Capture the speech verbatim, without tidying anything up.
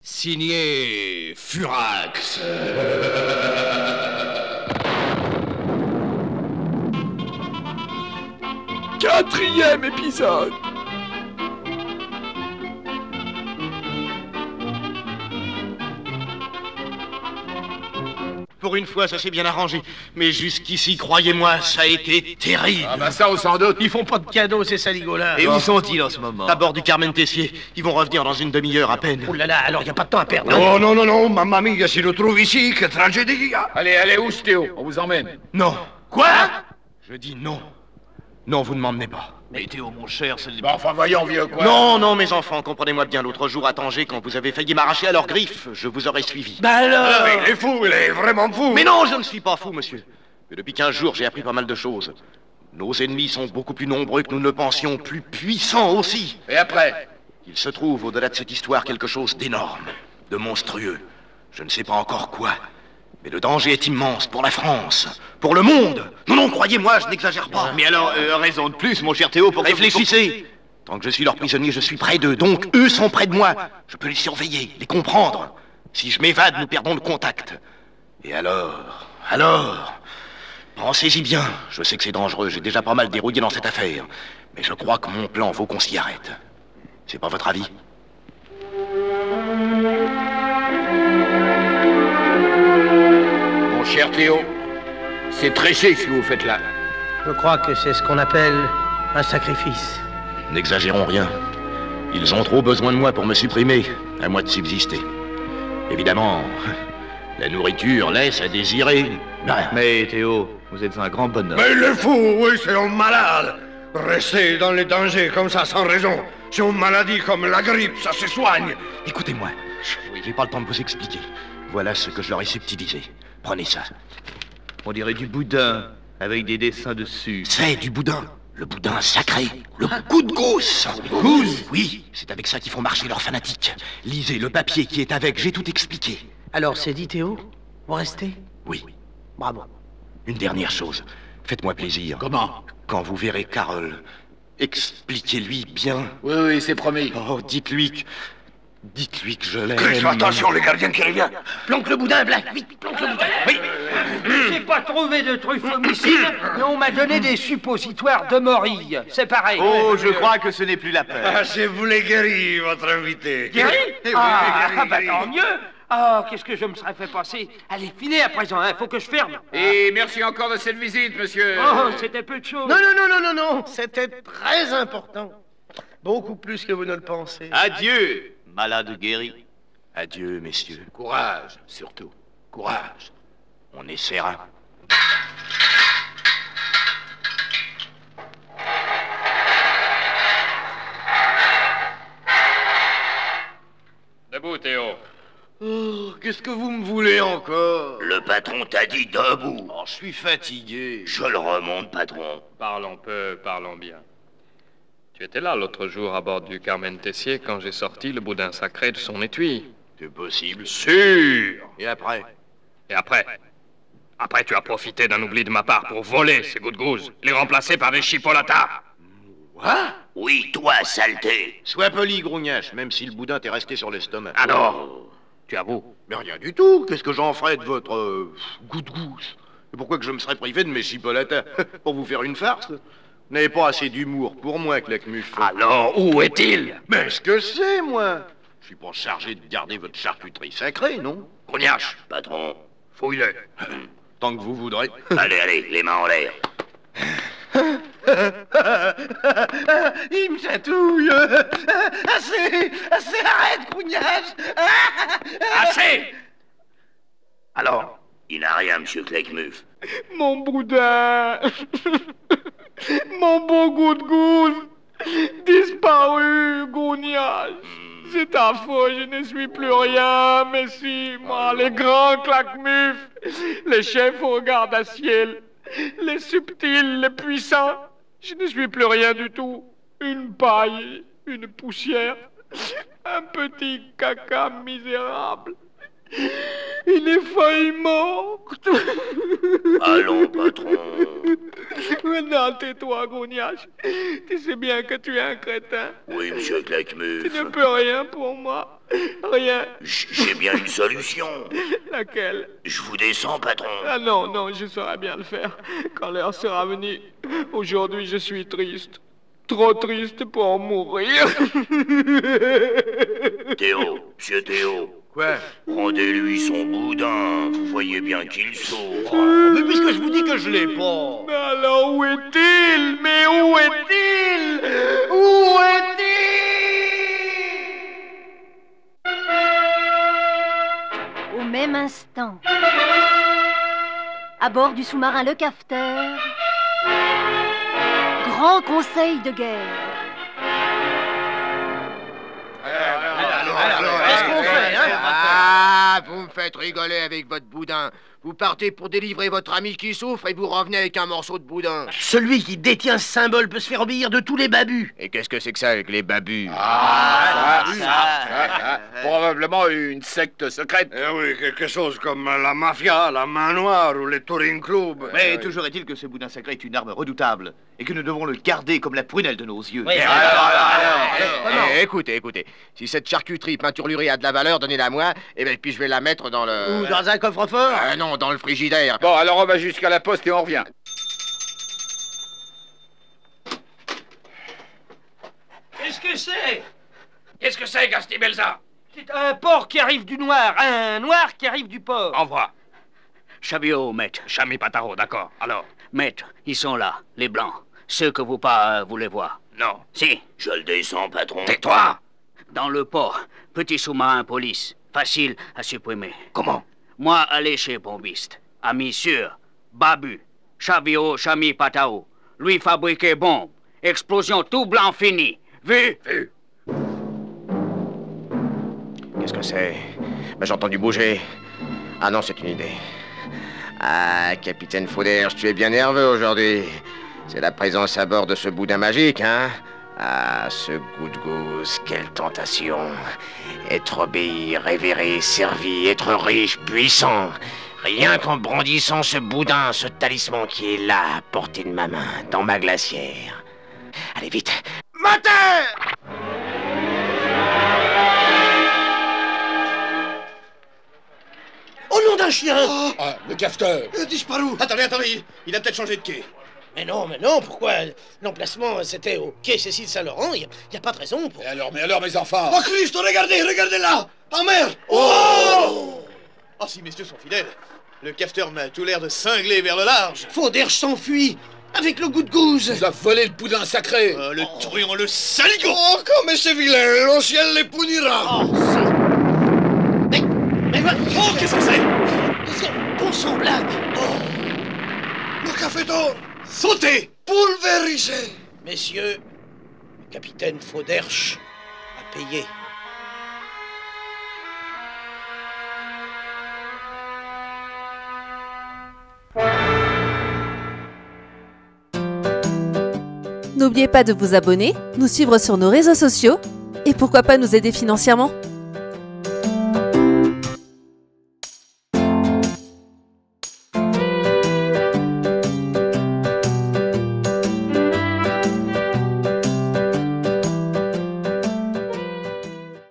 Signé Furax. Quatrième épisode. Pour une fois, ça s'est bien arrangé. Mais jusqu'ici, croyez-moi, ça a été terrible. Ah bah ça, on s'en doute. Ils font pas de cadeaux, ces saligots-là. Et où sont-ils en ce moment? À bord du Carmen Tessier. Ils vont revenir dans une demi-heure à peine. Oh là là, alors y a pas de temps à perdre. Non, non, non, non, mamma mia, si le trouve ici, que tragédie. Allez, allez, où, Théo? On vous emmène. Non. Quoi? Je dis non. Non, vous ne m'emmenez pas. Mais Théo, mon cher, c'est... Bon, enfin, voyons, vieux, quoi. Non, non, mes enfants, comprenez-moi bien. L'autre jour à Tanger, quand vous avez failli m'arracher à leurs griffes, je vous aurais suivi. Bah alors... Ah, il est fou, il est vraiment fou. Mais non, je ne suis pas fou, monsieur. Mais depuis quinze jours, j'ai appris pas mal de choses. Nos ennemis sont beaucoup plus nombreux que nous ne le pensions, plus puissants aussi. Et après? Il se trouve au-delà de cette histoire quelque chose d'énorme, de monstrueux. Je ne sais pas encore quoi. Mais le danger est immense pour la France, pour le monde. Non, non, croyez-moi, je n'exagère pas. Mais alors, euh, raison de plus, mon cher Théo, pour que... Réfléchissez. Tant que je suis leur prisonnier, je suis près d'eux. Donc, eux sont près de moi. Je peux les surveiller, les comprendre. Si je m'évade, nous perdons le contact. Et alors, alors... Pensez-y bien. Je sais que c'est dangereux, j'ai déjà pas mal dérouillé dans cette affaire. Mais je crois que mon plan vaut qu'on s'y arrête. C'est pas votre avis? Mon cher Théo, c'est tréché ce que vous faites là. Je crois que c'est ce qu'on appelle un sacrifice. N'exagérons rien. Ils ont trop besoin de moi pour me supprimer, à moi de subsister. Évidemment, la nourriture laisse à désirer. Mais Théo, vous êtes un grand bonhomme. Mais il est fou, oui, c'est un malade. Rester dans les dangers comme ça sans raison. C'est une maladie comme la grippe, ça se soigne. Écoutez-moi, j'ai pas le temps de vous expliquer. Voilà ce que je leur ai subtilisé. Prenez ça. On dirait du boudin, avec des dessins dessus. C'est du boudin. Le boudin sacré. Le coup de gousse. Gousse? Oui, c'est avec ça qu'ils font marcher leurs fanatiques. Lisez le papier qui est avec, j'ai tout expliqué. Alors, c'est dit, Théo? Vous restez? Oui. Bravo. Une dernière chose. Faites-moi plaisir. Comment? Quand vous verrez Carole, expliquez-lui bien. Oui, oui, c'est promis. Oh, dites-lui que... Dites-lui que je l'aime. Chris, attention, les gardiens qui reviennent. Planque le boudin, Black, vite, planque le boudin. Oui. J'ai pas trouvé de truffe homicide, mais on m'a donné des suppositoires de morille. C'est pareil. Oh, je crois que ce n'est plus la peine. Ah, je vous l'ai guéri, votre invité. Guéri? Eh oui, Ah, guéri, bah guéri. tant mieux. Ah, qu'est-ce que je me serais fait passer. Allez, filez à présent, hein, faut que je ferme. Et merci encore de cette visite, monsieur. Oh, c'était peu de choses. Non, non, non, non, non, non, c'était très important. Beaucoup plus que vous ne le pensez. Adieu, malade guéri. Adieu, messieurs. Courage, surtout. Courage. On essaiera. Debout, Théo. Oh, qu'est-ce que vous me voulez encore? Le patron t'a dit debout. Oh, je suis fatigué. Je le remonte, patron. Parlons peu, parlons bien. Tu étais là l'autre jour à bord du Carmen Tessier quand j'ai sorti le boudin sacré de son étui. C'est possible. Sûr. Et après? Et après? Après, tu as profité d'un oubli de ma part pour voler ces gouttes gousses, les remplacer par des chipolatas. Quoi? Oui, toi, saleté. Sois poli, grognache, même si le boudin t'est resté sur l'estomac. Alors, tu avoues? Mais rien du tout. Qu'est-ce que j'en ferais de votre euh, goût de gousse? Et pourquoi que je me serais privé de mes chipolatas? Pour vous faire une farce? Vous n'avez pas assez d'humour pour moi, Claquemuf. Alors, où est-il? Mais est-ce que c'est, moi? Je suis pas chargé de garder votre charcuterie sacrée, non? Grognache, Patron. fouille-le. Tant que vous voudrez. Allez, allez, les mains en l'air. Il me chatouille. Assez, assez, arrête, grognache. Assez! Alors, Il n'a rien, monsieur Claquemuf. Mon boudin. Mon beau goût de gousse. Disparu, grognache. C'est ta faute, je ne suis plus rien, mais si, moi, les grands Claquemuf, les chefs au regard d'aciel, les subtils, les puissants, je ne suis plus rien du tout. Une paille, une poussière, un petit caca misérable. Il est failli morte. Allons, patron. Maintenant, tais-toi, Gougnache. Tu sais bien que tu es un crétin. Oui, monsieur Claquemuf. Tu ne peux rien pour moi. Rien. J'ai bien une solution. Laquelle? Je vous descends, patron. Ah non, non, je saurai bien le faire. Quand l'heure sera venue. Aujourd'hui, je suis triste. Trop triste pour mourir. Théo, monsieur Théo. Quoi? Rendez-lui son boudin. Vous voyez bien qu'il souffre. Mais puisque je vous dis que je l'ai pas. Mais alors où est-il? Mais où est-il? Où est-il? Au même instant, à bord du sous-marin Le Cafeteur, grand conseil de guerre. Qu'est-ce qu'on fait, hein? Ah, vous me faites rigoler avec votre boudin. Vous partez pour délivrer votre ami qui souffre et vous revenez avec un morceau de boudin. Celui qui détient ce symbole peut se faire obéir de tous les babus. Et qu'est-ce que c'est que ça avec les babus? Ah, ça, ça, ça, ça. Probablement une secte secrète. Eh oui, quelque chose comme la mafia, la main noire ou les touring club. Mais Eh oui. toujours est-il que ce boudin sacré est une arme redoutable et que nous devons le garder comme la prunelle de nos yeux. Oui, Eh, alors, alors, alors, eh, écoutez, écoutez. Si cette charcuterie peinturlurée a de la valeur, donnez-la moi. Et ben puis je vais la mettre dans le... Ou dans un coffre-fort. Ah non, dans le frigidaire. Bon, alors on va jusqu'à la poste et on revient. Qu'est-ce que c'est? Qu'est-ce que c'est, Gastibelza? C'est un porc qui arrive du noir, un noir qui arrive du port. Envoie. Chabio, maître. Chami Pataro, d'accord. Alors? Maître, ils sont là, les blancs. Ceux que vous pas euh, voulez voir. Non. Si. Je le descends, patron. Tais-toi! Dans le port, petit sous-marin police. Facile à supprimer. Comment? Moi, aller chez bombiste. Ami sûr. Babu. Chabio, Chami Patao. Lui fabriquer bombe. Explosion tout blanc fini. Vu? Vu. Qu'est-ce que c'est? Ben, j'ai entendu bouger. Ah non, c'est une idée. Ah, capitaine Fauderge, tu es bien nerveux aujourd'hui. C'est la présence à bord de ce boudin magique, hein? Ah, ce goût de gousse, quelle tentation. Être obéi, révéré, servi, être riche, puissant. Rien qu'en brandissant ce boudin, ce talisman qui est là, à portée de ma main, dans ma glacière. Allez, vite. Matin! Au nom d'un chien. Ah, le cafeteur. Euh, disparu. Attendez, attendez, il a peut-être changé de quai. Mais non, mais non, pourquoi? L'emplacement, c'était au quai Cécile-Saint-Laurent. Il n'y a, a pas de raison pour... Et alors, mais alors, mes enfants? Oh Christ, regardez, regardez là. En mer. Oh! Ah, si messieurs sont fidèles. Le cafeteur m'a tout l'air de cingler vers le large. Fauderge s'enfuit avec le goût de gousse. Il a volé le boudin sacré. Euh, le oh. truand, le saligo. Oh, comme c'est vilain, le ciel les punira. Oh, mais, mais, mais, oh, qu'est-ce que c'est? Bon sang, blague. Oh, le café d'or. Sautez! Pulvérisé. Messieurs, le capitaine Fauderge a payé. N'oubliez pas de vous abonner, nous suivre sur nos réseaux sociaux et pourquoi pas nous aider financièrement.